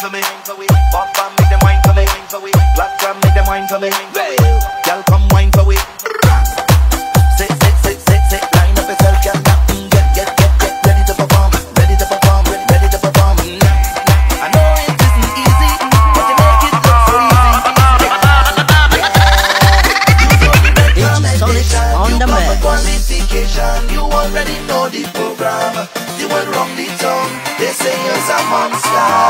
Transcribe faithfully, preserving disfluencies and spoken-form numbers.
for me. Pop and make them wine for me. Black jam make them wine for me. Girl come wine for we. Sit, sit, sit, sit, sit. Line up yourself, girl. Get, get, get, get ready to perform. Ready to perform. Ready, ready to perform. I know it isn't easy, but you make it look so easy. It's sonex on the man. Qualification, you already know the program. You went wrong the tongue. They say you're a monster.